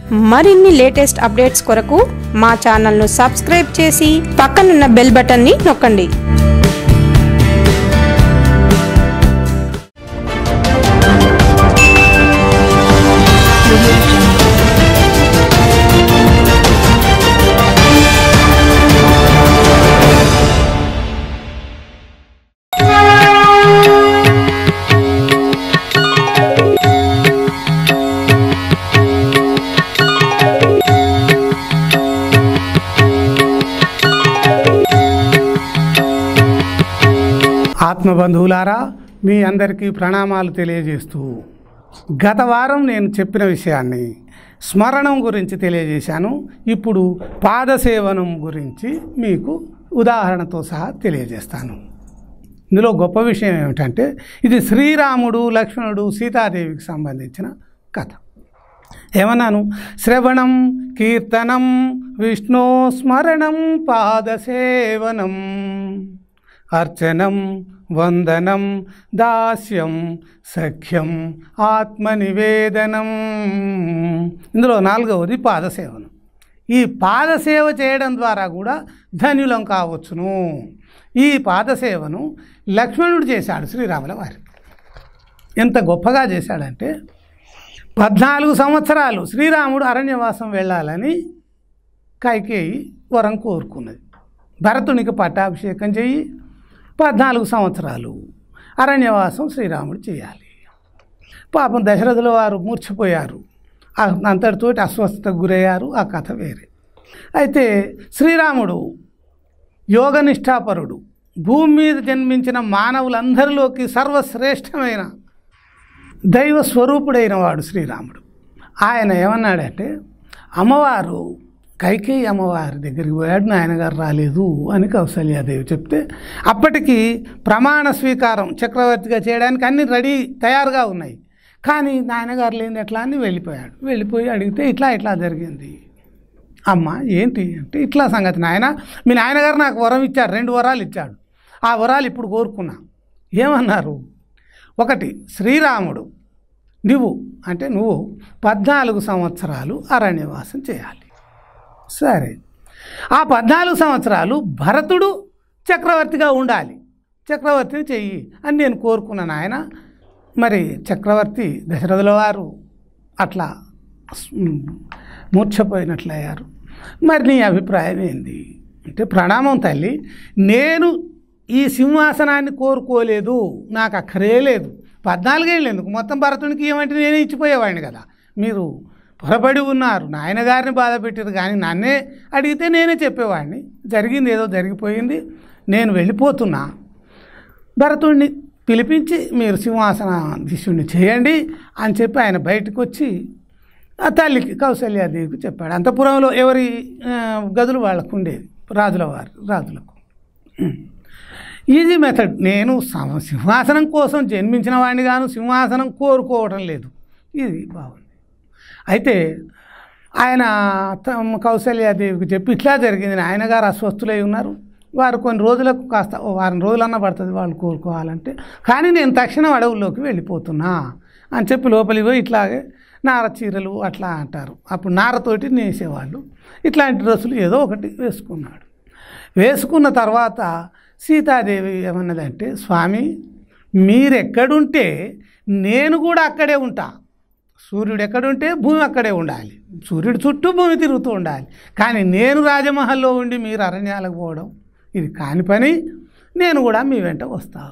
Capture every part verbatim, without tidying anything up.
మరిన్ని latest updates కొరకు మా ఛానల్ను సబ్స్క్రైబ్ చేసి పక్కనున్న బెల్ బటన్ని నొక్కండి. ఆత్మబంధువులారా, మీ అందరికీ ప్రణామాలు తెలియజేస్తూ గత వారం నేను చెప్పిన విషయాన్ని స్మరణం గురించి తెలియజేశాను. ఇప్పుడు పాదసేవనం గురించి మీకు ఉదాహరణతో సహా తెలియజేస్తాను. ఇందులో గొప్ప విషయం ఏమిటంటే ఇది శ్రీరాముడు, లక్ష్మణుడు, సీతాదేవికి సంబంధించిన కథ. ఏమన్నాను? శ్రవణం, కీర్తనం, విష్ణు స్మరణం, పాదసేవనం, అర్చనం, వందనం, దాస్యం, సఖ్యం, ఆత్మనివేదనం. ఇందులో నాలుగవది పాదసేవనం. ఈ పాదసేవ చేయడం ద్వారా కూడా ధన్యులం కావచ్చును. ఈ పాదసేవను లక్ష్మణుడు చేశాడు శ్రీరాముల వారికి. ఎంత గొప్పగా చేశాడంటే పద్నాలుగు సంవత్సరాలు శ్రీరాముడు అరణ్యవాసం వెళ్ళాలని కైకేయి వరం కోరుకున్నది. భరతునికి పట్టాభిషేకం చెయ్యి, పద్నాలుగు సంవత్సరాలు అరణ్యవాసం శ్రీరాముడు చేయాలి. పాపం దశరథుల వారు మూర్ఛపోయారు, అంతటితోటి అస్వస్థతకు గురయ్యారు. ఆ కథ వేరే. అయితే శ్రీరాముడు యోగనిష్టాపరుడు, భూమి మీద జన్మించిన మానవులందరిలోకి సర్వశ్రేష్టమైన దైవ స్వరూపుడైన వాడు శ్రీరాముడు. ఆయన ఏమన్నాడంటే, అమ్మవారు కైకేయి అమ్మవారి దగ్గరికి పోయాడు, నాయనగారు రాలేదు అని కౌసల్యాదేవి చెప్తే అప్పటికి ప్రమాణ స్వీకారం చక్రవర్తిగా చేయడానికి అన్ని రెడీ తయారుగా ఉన్నాయి. కానీ నాయనగారు లేని ఎట్లా అని వెళ్ళిపోయాడు. వెళ్ళిపోయి అడిగితే ఇట్లా ఇట్లా జరిగింది. అమ్మ ఏంటి అంటే, ఇట్లా సంగతి నాయన, మీ నాయనగారు నాకు వరం ఇచ్చాడు, రెండు వరాలు ఇచ్చాడు. ఆ వరాలు ఇప్పుడు కోరుకున్నా. ఏమన్నారు? ఒకటి, శ్రీరాముడు నువ్వు అంటే నువ్వు పద్నాలుగు సంవత్సరాలు అరణ్యవాసం చేయాలి. సరే, ఆ పద్నాలుగు సంవత్సరాలు భరతుడు చక్రవర్తిగా ఉండాలి, చక్రవర్తిని చెయ్యి అని నేను కోరుకున్నాను ఆయన. మరి చక్రవర్తి దశరథుల వారు అట్లా మూర్ఛపోయినట్లయ్యారు. మరి నీ అభిప్రాయం ఏంది అంటే, ప్రణామం తల్లి, నేను ఈ సింహాసనాన్ని కోరుకోలేదు, నాకు అక్కరే లేదు. పద్నాలుగేళ్ళు ఎందుకు, మొత్తం భరతునికి ఏమంటే నేనే ఇచ్చిపోయేవాడిని కదా. మీరు పొరపడి ఉన్నారు, నాయనగారిని బాధ పెట్టారు, కానీ నన్నే అడిగితే నేనే చెప్పేవాడిని. జరిగింది ఏదో జరిగిపోయింది, నేను వెళ్ళిపోతున్నా. భరతుడిని పిలిపించి మీరు సింహాసనాధీశుడిని చేయండి అని చెప్పి ఆయన బయటకు వచ్చి ఆ తల్లికి కౌసల్యాదేవికి చెప్పాడు. అంతఃపురంలో ఎవరి గదులు వాళ్ళకు ఉండేది, రాజుల వారు రాజులకు. Easy method. నేను సింహాసనం కోసం జన్మించిన వాడిని గాను సింహాసనం కోరుకోవటం లేదు. ఇది బాగుంది. అయితే ఆయన కౌసల్యాదేవికి చెప్పి ఇట్లా జరిగింది, నాయనగారు అస్వస్థులై ఉన్నారు, వారు కొన్ని రోజులకు కాస్త వారం రోజులన్నా పడుతుంది వాళ్ళు కోరుకోవాలంటే, కానీ నేను తక్షణం అడవుల్లోకి వెళ్ళిపోతున్నా అని చెప్పి లోపలికి పోయి ఇట్లాగే నార చీరలు అట్లా అంటారు, అప్పుడు నారతోటి నేసేవాళ్ళు, ఇట్లాంటి డ్రెస్సులు ఏదో ఒకటి వేసుకున్నాడు. వేసుకున్న తర్వాత సీతాదేవి ఏమన్నదంటే, స్వామి మీరెక్కడుంటే నేను కూడా అక్కడే ఉంటా. సూర్యుడు ఎక్కడుంటే భూమి అక్కడే ఉండాలి, సూర్యుడు చుట్టూ భూమి తిరుగుతూ ఉండాలి. కానీ నేను రాజమహల్లో ఉండి మీరు అరణ్యాలకు పోవడం ఇది కాని పని, నేను కూడా మీ వెంట వస్తా.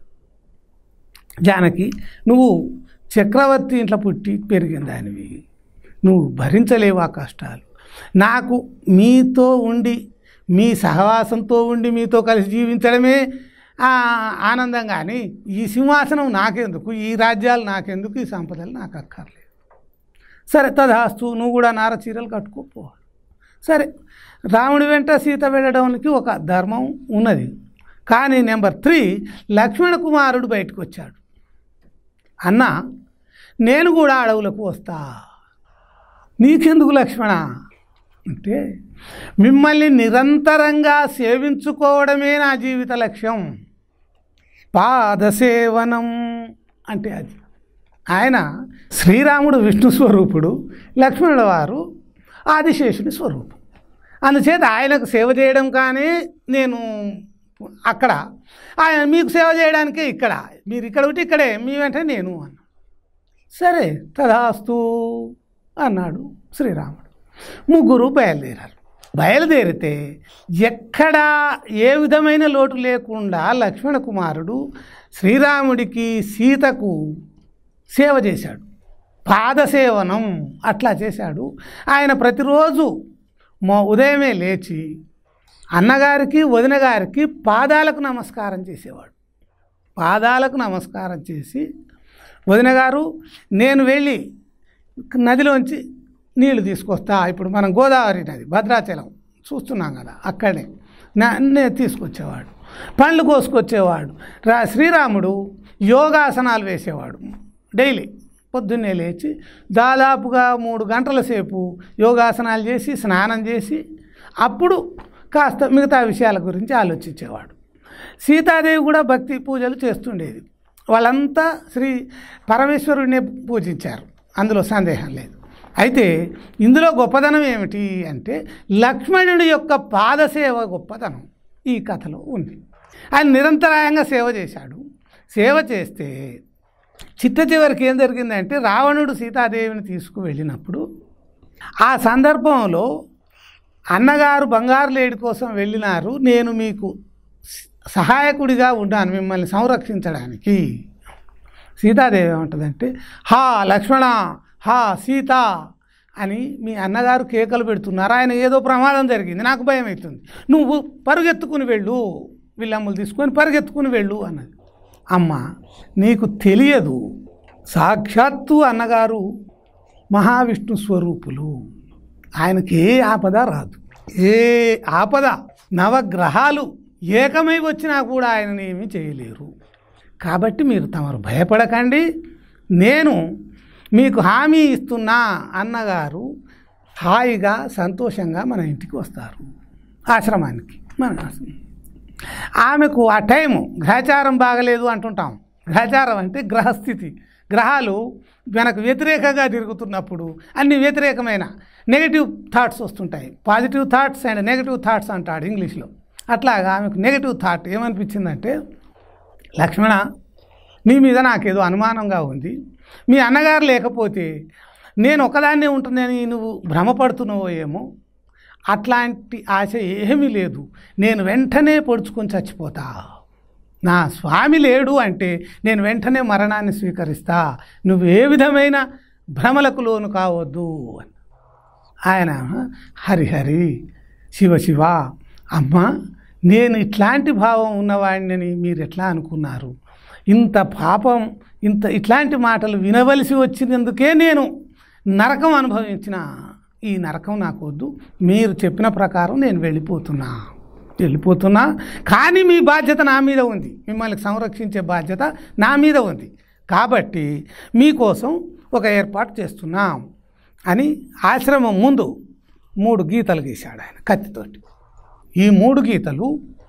జానకి, నువ్వు చక్రవర్తి ఇంట్లో పుట్టి పెరిగిన దానివి, నువ్వు భరించలేవు ఆ కష్టాలు. నాకు మీతో ఉండి మీ సహవాసంతో ఉండి మీతో కలిసి జీవించడమే ఆనందం, కానీ ఈ సింహాసనం నాకెందుకు, ఈ రాజ్యాలు నాకెందుకు, ఈ సంపదలు నాకు అక్కర్లేదు. సరే తదాస్తు, నువ్వు కూడా నార చీరలు కట్టుకోపో. సరే, రాముడి వెంట సీత వెళ్ళడానికి ఒక ధర్మం ఉన్నది. కానీ నెంబర్ త్రీ, లక్ష్మణ కుమారుడు బయటకు వచ్చాడు. అన్న, నేను కూడా అడవులకు వస్తా, నీకెందుకు లక్ష్మణ అంటే, మిమ్మల్ని నిరంతరంగా సేవించుకోవడమే నా జీవిత లక్ష్యం. పాదసేవనం అంటే అది. ఆయన శ్రీరాముడు విష్ణు స్వరూపుడు, లక్ష్మణుల వారు ఆదిశేషుని స్వరూపం. అందుచేత ఆయనకు సేవ చేయడం కానీ నేను అక్కడ, ఆయన మీకు సేవ చేయడానికే ఇక్కడ, మీరు ఇక్కడ ఒకటి ఇక్కడే, మీ వెంటనే నేను అన్నా. సరే తదాస్తు అన్నాడు శ్రీరాముడు. ముగ్గురు బయలుదేరారు. బయలుదేరితే ఎక్కడా ఏ విధమైన లోటు లేకుండా లక్ష్మణ కుమారుడు శ్రీరాముడికి సీతకు సేవ చేశాడు. పాదసేవనం అట్లా చేశాడు. ఆయన ప్రతిరోజు మా ఉదయమే లేచి అన్నగారికి వదిన గారికి పాదాలకు నమస్కారం చేసేవాడు. పాదాలకు నమస్కారం చేసి, వదిన గారు నేను వెళ్ళి నదిలోంచి నీళ్లు తీసుకొస్తా, ఇప్పుడు మనం గోదావరి నది భద్రాచలం చూస్తున్నాం కదా, అక్కడే నేను తీసుకొచ్చేవాడు. పండ్లు కోసుకొచ్చేవాడు. రా శ్రీరాముడు యోగాసనాలు వేసేవాడు. డైలీ పొద్దున్నే లేచి దాదాపుగా మూడు గంటల సేపు యోగాసనాలు చేసి స్నానం చేసి అప్పుడు కాస్త మిగతా విషయాల గురించి ఆలోచించేవాడు. సీతాదేవి కూడా భక్తి పూజలు చేస్తుండేది. వాళ్ళంతా శ్రీ పరమేశ్వరుడినే పూజించారు, అందులో సందేహం లేదు. అయితే ఇందులో గొప్పదనం ఏమిటి అంటే లక్ష్మణుడి యొక్క పాదసేవ గొప్పదనం ఈ కథలో ఉంది. ఆయన నిరంతరాయంగా సేవ చేశాడు. సేవ చేస్తే చిట్ట చివరికి ఏం జరిగిందంటే రావణుడు సీతాదేవిని తీసుకువెళ్ళినప్పుడు ఆ సందర్భంలో అన్నగారు బంగారు లేడి కోసం వెళ్ళినారు, నేను మీకు సహాయకుడిగా ఉన్నాను మిమ్మల్ని సంరక్షించడానికి. సీతాదేవి ఏమంటుందంటే, హా లక్ష్మణ, హా సీత అని మీ అన్నగారు కేకలు పెడుతున్నారు, ఆయన ఏదో ప్రమాదం జరిగింది, నాకు భయం అవుతుంది, నువ్వు పరుగెత్తుకుని వెళ్ళు, విల్లమ్ములు తీసుకొని పరుగెత్తుకుని వెళ్ళు అన్నది. అమ్మ నీకు తెలియదు, సాక్షాత్తు అన్నగారు మహావిష్ణు స్వరూపులు, ఆయనకి ఏ ఆపద రాదు. ఏ ఆపద నవగ్రహాలు ఏకమై వచ్చినా కూడా ఆయనని ఏమీ చేయలేరు. కాబట్టి మీరు తమరు భయపడకండి, నేను మీకు హామీ ఇస్తున్నా, అన్నగారు హాయిగా సంతోషంగా మన ఇంటికి వస్తారు, ఆశ్రమానికి మన ఆశ్రమం. ఆమెకు ఆ టైము గ్రహచారం బాగలేదు అంటుంటాం. గ్రహచారం అంటే గ్రహస్థితి, గ్రహాలు మనకు వ్యతిరేకంగా తిరుగుతున్నప్పుడు అన్ని వ్యతిరేకమైన నెగిటివ్ థాట్స్ వస్తుంటాయి. Positive thoughts and negative thoughts అంటాడు ఇంగ్లీష్లో. అట్లాగా ఆమెకు నెగిటివ్ థాట్ ఏమనిపించిందంటే, లక్ష్మణ నీ మీద నాకేదో అనుమానంగా ఉంది, మీ అన్నగారు లేకపోతే నేను ఒకదాన్నే ఉంటుందని నువ్వు భ్రమపడుతున్నావో ఏమో, అట్లాంటి ఆశ ఏమీ లేదు, నేను వెంటనే పొడుచుకొని చచ్చిపోతా, నా స్వామి లేడు అంటే నేను వెంటనే మరణాన్ని స్వీకరిస్తా, నువ్వు ఏ విధమైన భ్రమలకు లోను కావద్దు అని. ఆయన హరిహరి శివ శివ, అమ్మ నేను ఇట్లాంటి భావం ఉన్నవాడిని మీరు ఎట్లా అనుకున్నారు, ఇంత పాపం, ఇంత ఇట్లాంటి మాటలు వినవలసి వచ్చినందుకే నేను నరకం అనుభవించిన, ఈ నరకం నాకు వద్దు, మీరు చెప్పిన ప్రకారం నేను వెళ్ళిపోతున్నా వెళ్ళిపోతున్నా కానీ మీ బాధ్యత నా మీద ఉంది, మిమ్మల్ని సంరక్షించే బాధ్యత నా మీద ఉంది, కాబట్టి మీకోసం ఒక ఏర్పాటు చేస్తున్నాం అని ఆశ్రమం ముందు మూడు గీతలు గీశాడు ఆయన కత్తితోటి. ఈ మూడు గీతలు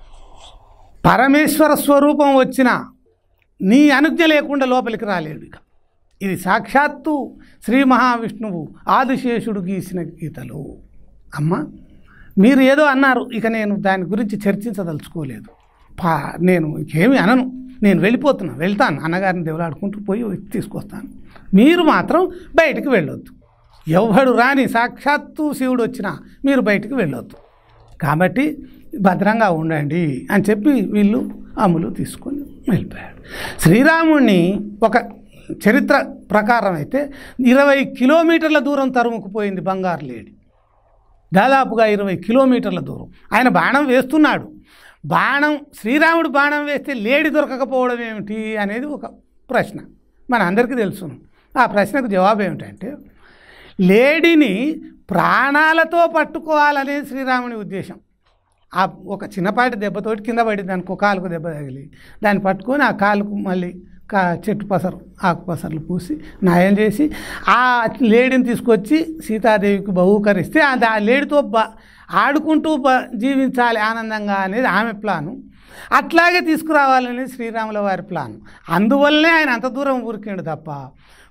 పరమేశ్వర స్వరూపం వచ్చిన నీ అనుజ్ఞ లేకుండా లోపలికి రాలేడు. ఇక ఇది సాక్షాత్తు శ్రీ మహావిష్ణువు ఆదిశేషుడు గీసిన గీతలు. అమ్మ మీరు ఏదో అన్నారు, ఇక నేను దాని గురించి చర్చించదలుచుకోలేదు, పా నేను ఇంకేమీ అనను, నేను వెళ్ళిపోతున్నా, వెళ్తాను, అన్నగారిని దేవులాడుకుంటూ పోయి తీసుకొస్తాను, మీరు మాత్రం బయటికి వెళ్ళొద్దు, ఎవడు రాని సాక్షాత్తు శివుడు వచ్చినా మీరు బయటికి వెళ్ళొద్దు, కాబట్టి భద్రంగా ఉండండి అని చెప్పి వీళ్ళు అమ్ములు తీసుకొని వెళ్ళిపోయాడు. శ్రీరాముడిని ఒక చరిత్ర ప్రకారం అయితే ఇరవై కిలోమీటర్ల దూరం తరుముకుపోయింది బంగారు లేడి, దాదాపుగా ఇరవై కిలోమీటర్ల దూరం. ఆయన బాణం వేస్తున్నాడు, బాణం శ్రీరాముడు బాణం వేస్తే లేడి దొరకకపోవడం ఏమిటి అనేది ఒక ప్రశ్న మన అందరికీ తెలుసును. ఆ ప్రశ్నకు జవాబు ఏమిటంటే, లేడిని ప్రాణాలతో పట్టుకోవాలనేది శ్రీరాముని ఉద్దేశం. ఆ ఒక చిన్నపాటి దెబ్బతోటి కింద పడింది అనుకో, కాలుకు దెబ్బ తగిలి, దాన్ని పట్టుకొని ఆ కాలుకు మళ్ళీ కా చెట్టు పసరు ఆకు పసర్లు పూసి నయం చేసి ఆ లేడిని తీసుకొచ్చి సీతాదేవికి బహూకరిస్తే ఆ లేడితో బ ఆడుకుంటూ బ జీవించాలి ఆనందంగా అనేది ఆమె ప్లాను. అట్లాగే తీసుకురావాలనేది శ్రీరాముల వారి ప్లాను. అందువల్లనే ఆయన అంత దూరం ఊరికిండు తప్ప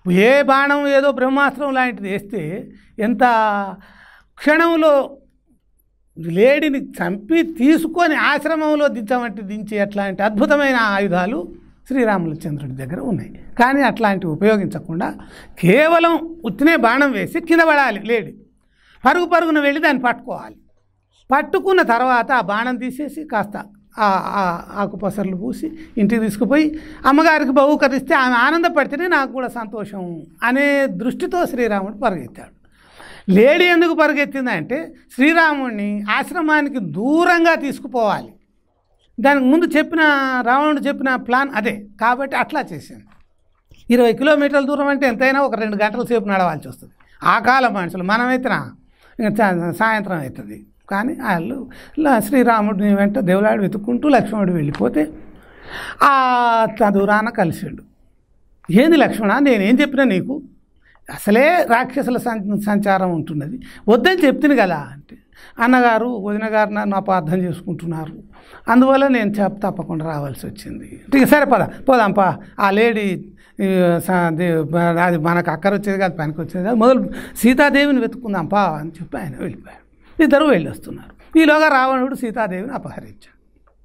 ఏ బాణం ఏదో బ్రహ్మాస్త్రం లాంటిది వేస్తే ఎంత క్షణంలో లేడిని చంపి తీసుకొని ఆశ్రమంలో దించమంటే దించే అట్లాంటి అద్భుతమైన ఆయుధాలు శ్రీరామచంద్రుడి దగ్గర ఉన్నాయి. కానీ అట్లాంటివి ఉపయోగించకుండా కేవలం ఉత్తినే బాణం వేసి కింద పడాలి లేడి, పరుగు పరుగున వెళ్ళి దాన్ని పట్టుకోవాలి. పట్టుకున్న తర్వాత ఆ బాణం తీసేసి కాస్త ఆకుపసర్లు పూసి ఇంటికి తీసుకుపోయి అమ్మగారికి బహుకరిస్తే ఆమె ఆనందపడితేనే నాకు కూడా సంతోషం అనే దృష్టితో శ్రీరాముడు పరిగెత్తాడు. లేడీ ఎందుకు పరిగెత్తిందంటే శ్రీరాముడిని ఆశ్రమానికి దూరంగా తీసుకుపోవాలి. దానికి ముందు చెప్పిన రావణుడు చెప్పిన ప్లాన్ అదే కాబట్టి అట్లా చేసింది. ఇరవై కిలోమీటర్ల దూరం అంటే ఎంతైనా ఒక రెండు గంటల సేపు నడవాల్సి వస్తుంది. ఆ కాలం మనుషులు మనమైతేనా ఇంకా సాయంత్రం అవుతుంది. కానీ వాళ్ళు శ్రీరాముడిని వెంట దేవులాడు వెతుక్కుంటూ లక్ష్మణుడు వెళ్ళిపోతే ఆ దూరాన కలిసిండు. ఏంది లక్ష్మణ, నేనేం చెప్పినా నీకు అసలే రాక్షసుల సంచారం ఉంటున్నది, వద్దని చెప్తుంది కదా అంటే, అన్నగారు వదిన గారు నన్ను అపార్థం చేసుకుంటున్నారు, అందువల్ల నేను చెప్ప తప్పకుండా రావాల్సి వచ్చింది. ఇక సరే పద పోదాంపా, ఆ లేడీ అది మనకు అక్కర వచ్చేది కాదు పనికి వచ్చేది కాదు, మొదలు సీతాదేవిని వెతుక్కుందాంపా అని చెప్పి ఆయన వెళ్ళిపోయాడు. ఇద్దరు వెళ్ళి వస్తున్నారు. ఈలోగా రావణుడు సీతాదేవిని అపహరించాడు.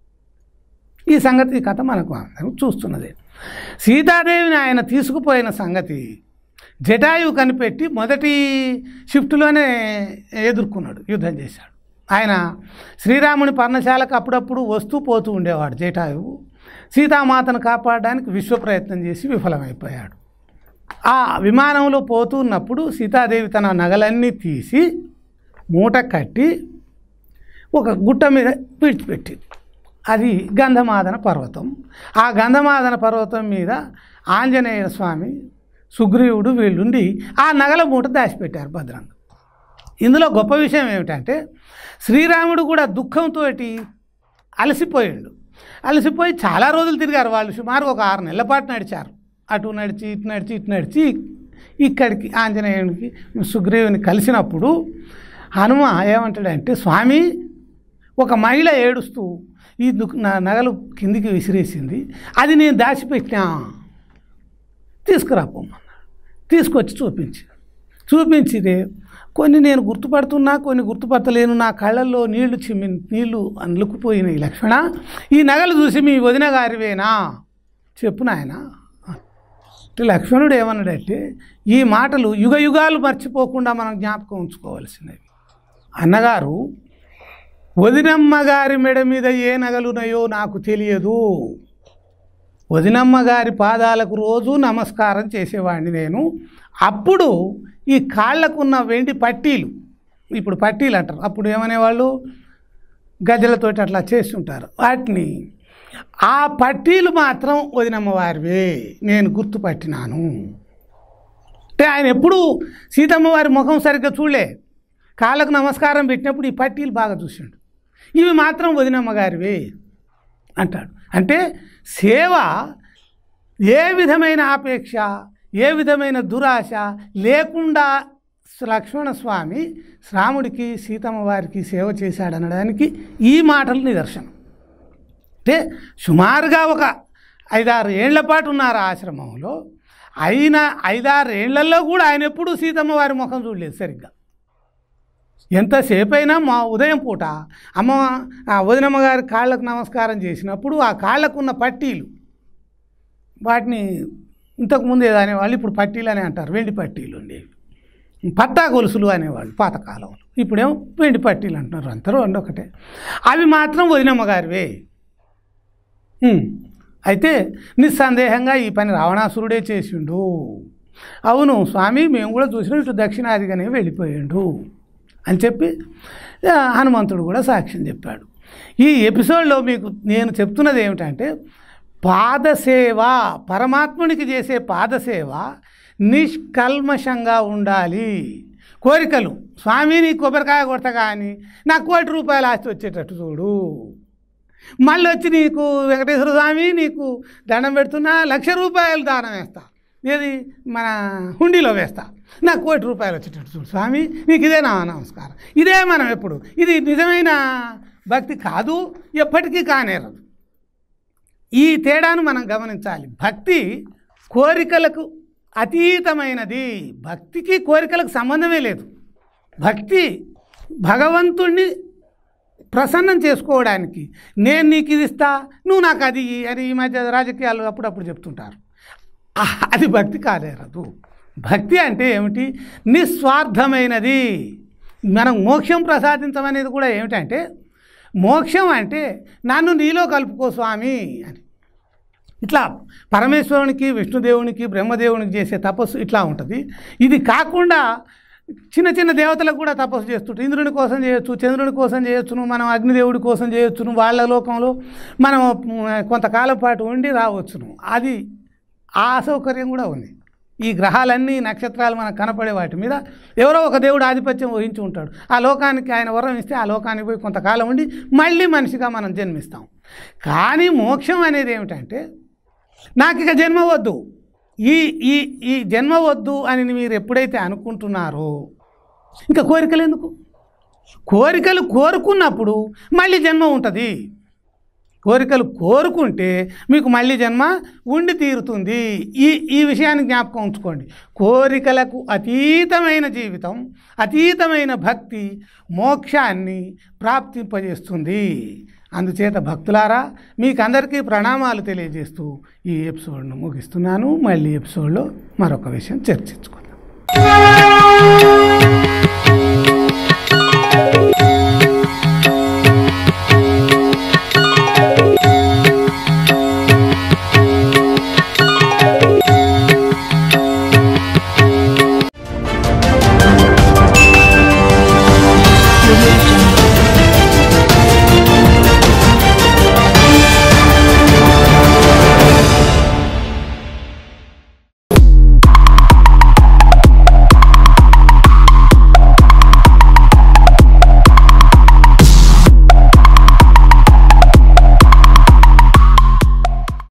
ఈ సంగతి ఈ కథ మనకు అందరం చూస్తున్నదే. సీతాదేవిని ఆయన తీసుకుపోయిన సంగతి జటాయువు కనిపెట్టి మొదటి షిఫ్ట్లోనే ఎదుర్కొన్నాడు, యుద్ధం చేశాడు. ఆయన శ్రీరాముని పర్ణశాలకు అప్పుడప్పుడు వస్తూ పోతూ ఉండేవాడు జటాయువు. సీతామాతను కాపాడడానికి విశ్వ ప్రయత్నం చేసి విఫలమైపోయాడు. ఆ విమానంలో పోతున్నప్పుడు సీతాదేవి తన నగలన్నీ తీసి మూట కట్టి ఒక గుట్ట మీద విడిచిపెట్టింది. అది గంధమాదన పర్వతం. ఆ గంధమాదన పర్వతం మీద ఆంజనేయ స్వామి, సుగ్రీవుడు వీళ్ళుండి ఆ నగల మూట దాచిపెట్టారు భద్రంగా. ఇందులో గొప్ప విషయం ఏమిటంటే శ్రీరాముడు కూడా దుఃఖంతో అలసిపోయాడు. అలసిపోయి చాలా రోజులు తిరిగారు వాళ్ళు. సుమారు ఒక ఆరు నెలల పాటు నడిచారు. అటు నడిచి ఇటు నడిచి ఇటు నడిచి ఇక్కడికి ఆంజనేయునికి సుగ్రీవుని కలిసినప్పుడు హనుమ ఏమంటాడంటే, స్వామి ఒక మహిళ ఏడుస్తూ ఈ నా నగలు కిందికి విసిరేసింది, అది నేను దాచిపెట్టినా, తీసుకురాపోమన్నాడు. తీసుకొచ్చి చూపించి చూపించితే కొన్ని నేను గుర్తుపడుతున్నా కొన్ని గుర్తుపడతలేను, నా కళ్ళల్లో నీళ్లు చిమ్మి నీళ్లు అల్లుకుపోయినాయి. లక్ష్మణ, ఈ నగలు చూసి మీ వదిన గారివేనా చెప్పు నాయన. లక్ష్మణుడు ఏమన్నాడంటే, ఈ మాటలు యుగ యుగాలు మర్చిపోకుండా మనం జ్ఞాపకం ఉంచుకోవాల్సినవి. అన్నగారు వదినమ్మ గారి మెడ మీద ఏ నగలున్నాయో నాకు తెలియదు, వదినమ్మ గారి పాదాలకు రోజు నమస్కారం చేసేవాడిని నేను. అప్పుడు ఈ కాళ్ళకున్న వెండి పట్టీలు, ఇప్పుడు పట్టీలు అంటారు, అప్పుడు ఏమనేవాళ్ళు గజలతోటి అట్లా చేస్తుంటారు, వాటిని ఆ పట్టీలు మాత్రం వదినమ్మ వారివే నేను గుర్తుపట్టినాను. అంటే ఆయన ఎప్పుడు సీతమ్మ వారి ముఖం సరిగ్గా చూడలే, కాళ్ళకు నమస్కారం పెట్టినప్పుడు ఈ పట్టీలు బాగా చూసిండు, ఇవి మాత్రం వదినమ్మ గారివే అంటాడు. అంటే సేవ ఏ విధమైన ఆపేక్ష, ఏ విధమైన దురాశ లేకుండా లక్ష్మణస్వామి రాముడికి సీతమ్మ వారికి సేవ చేశాడనడానికి ఈ మాటలు నిదర్శనం. అంటే సుమారుగా ఒక ఐదారు ఏళ్ల పాటు ఉన్నారు ఆశ్రమంలో. అయిన ఐదారు ఏళ్లలో కూడా ఆయన ఎప్పుడూ సీతమ్మ వారి ముఖం చూడలేదు సరిగ్గా. ఎంతసేపు అయినా మా ఉదయం పూట అమ్మ వదినమ్మ గారి కాళ్ళకు నమస్కారం చేసినప్పుడు ఆ కాళ్ళకున్న పట్టీలు, వాటిని ఇంతకుముందు ఏదో అనేవాళ్ళు, ఇప్పుడు పట్టీలు అని అంటారు, వెండి పట్టీలు ఉండేవి, పట్టా గొలుసులు అనేవాళ్ళు పాతకాలంలో, ఇప్పుడేమో వెండి పట్టీలు అంటున్నారు, అందరూ రెండు ఒకటే. అవి మాత్రం వదినమ్మ గారివే. అయితే నిస్సందేహంగా ఈ పని రావణాసురుడే చేసిండు. అవును స్వామి, మేము కూడా చూసినాం, ఇటు దక్షిణాదిగానే వెళ్ళిపోయాడు అని చెప్పి హనుమంతుడు కూడా సాక్ష్యం చెప్పాడు. ఈ ఎపిసోడ్లో మీకు నేను చెప్తున్నది ఏమిటంటే, పాదసేవ, పరమాత్మునికి చేసే పాదసేవ నిష్కల్మషంగా ఉండాలి. కోరికలు, స్వామి నీ కొబ్బరికాయ కొడతా కానీ నాకు కోటి రూపాయలు ఆస్తి వచ్చేటట్టు చూడు, మళ్ళీ వచ్చి నీకు వెంకటేశ్వర స్వామి నీకు దండం పెడుతున్నా లక్ష రూపాయలు దానం వేస్తా, ఏది మన హుండీలో వేస్తా, నాకు కోటి రూపాయలు వచ్చేటట్టు చూడు స్వామి, నీకు ఇదే నా నమస్కారం. ఇదే మనం ఎప్పుడు, ఇది నిజమైన భక్తి కాదు, ఎప్పటికీ కానేరదు. ఈ తేడాను మనం గమనించాలి. భక్తి కోరికలకు అతీతమైనది. భక్తికి కోరికలకు సంబంధమే లేదు. భక్తి భగవంతుణ్ణి ప్రసన్నం చేసుకోవడానికి, నేను నీకు ఇది ఇస్తా నువ్వు నాకు అది అని ఈ మధ్య రాజకీయాలు అప్పుడప్పుడు చెప్తుంటారు. అది భక్తి కాదేరదు. భక్తి అంటే ఏమిటి? నిస్వార్థమైనది. మనం మోక్షం ప్రసాదించమనేది కూడా ఏమిటంటే, మోక్షం అంటే నన్ను నీలో కలుపుకో స్వామి అని. ఇట్లా పరమేశ్వరునికి, విష్ణుదేవునికి, బ్రహ్మదేవునికి చేసే తపస్సు ఇట్లా ఉంటుంది. ఇది కాకుండా చిన్న చిన్న దేవతలకు కూడా తపస్సు చేస్తుంటారు. ఇంద్రుని కోసం చేయొచ్చు, చంద్రుని కోసం చేయొచ్చును, మనం అగ్నిదేవుడి కోసం చేయొచ్చును, వాళ్ళ లోకంలో మనం కొంతకాలం పాటు ఉండి రావచ్చును. అది ఆ సౌకర్యం కూడా ఉంది. ఈ గ్రహాలన్నీ, నక్షత్రాలు మనకు కనపడే వాటి మీద ఎవరో ఒక దేవుడు ఆధిపత్యం వహించి ఉంటాడు. ఆ లోకానికి ఆయన వరం ఇస్తే ఆ లోకానికి పోయి కొంతకాలం ఉండి మళ్ళీ మనిషిగా మనం జన్మిస్తాం. కానీ మోక్షం అనేది ఏమిటంటే, నాకు ఇక జన్మ వద్దు, ఈ ఈ ఈ జన్మ వద్దు అని మీరు ఎప్పుడైతే అనుకుంటున్నారో, ఇంకా కోరికలు ఎందుకు? కోరికలు కోరుకున్నప్పుడు మళ్ళీ జన్మ ఉంటుంది. కోరికలు కోరుకుంటే మీకు మళ్ళీ జన్మ ఉండి తీరుతుంది. ఈ ఈ విషయాన్ని జ్ఞాపకం ఉంచుకోండి. కోరికలకు అతీతమైన జీవితం, అతీతమైన భక్తి మోక్షాన్ని ప్రాప్తింపజేస్తుంది. అందుచేత భక్తులారా, మీకు అందరికీ ప్రణామాలు తెలియజేస్తూ ఈ ఎపిసోడ్ను ముగిస్తున్నాను. మళ్ళీ ఎపిసోడ్లో మరొక విషయం చర్చించుకుందాం.